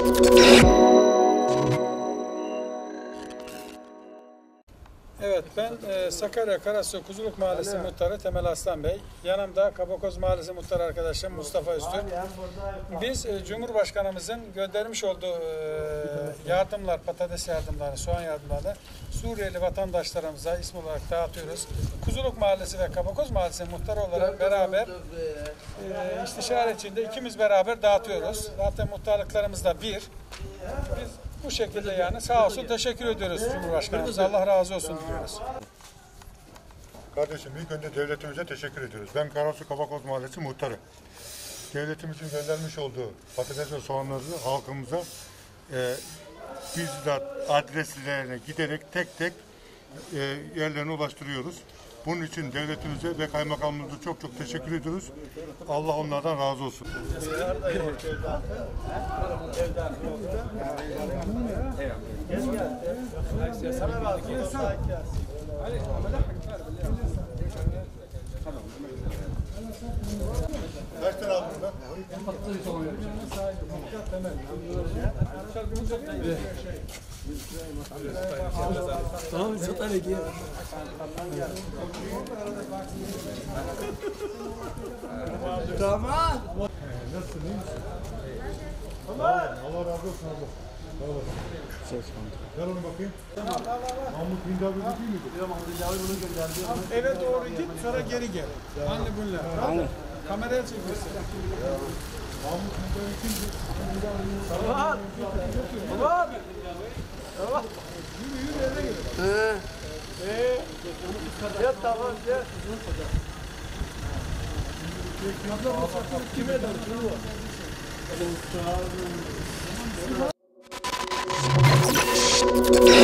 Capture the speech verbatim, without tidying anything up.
Evet, ben e, Sakarya Karasu Kuzuluk Mahallesi Muhtarı Temel Aslan Bey. Yanımda Kabakoz Mahallesi Muhtarı arkadaşım Mustafa Öztürk. Biz e, Cumhurbaşkanımızın göndermiş olduğu e, yardımlar, patates yardımları, soğan yardımlarını Suriyeli vatandaşlarımıza isim olarak dağıtıyoruz. Kuzuluk Mahallesi ve Kabakoz Mahallesi Muhtarı olarak beraber e, istişare içinde ikimiz beraber dağıtıyoruz. Zaten muhtarlıklarımız da bir. Biz bu şekilde yani sağ olsun teşekkür ediyoruz Cumhurbaşkanımıza. Allah razı olsun diyoruz. Kardeşim ilk önce devletimize teşekkür ediyoruz. Ben Karasu Kabakoz Mahallesi Muhtarı. Devletimizin göndermiş olduğu patates ve soğanları halkımıza e, bizzat adreslerine giderek tek tek e, yerlerine ulaştırıyoruz. Bunun için devletimize ve kaymakamımıza çok çok teşekkür ediyoruz. Allah onlardan razı olsun. Kaç tane aldın burada? Tamam, çok iyi. Tamam. Nasılsın, iyi misin? Allah razı olsun abla. Sağ olasın. Gel onu bakayım. Mahmut Hindavi değil miydi? Mahmut Hindavi bunu gönderdi. Eve doğru git, sonra geri gel. Anne bunlar. Anne. Kameraya çekiyorsun. Mahmut Hindavi kimdi? Tamam. Tamam. Tamam. Yürü yürü eve gel. He. Eee. Ya tamam ya. Kime de? Kime?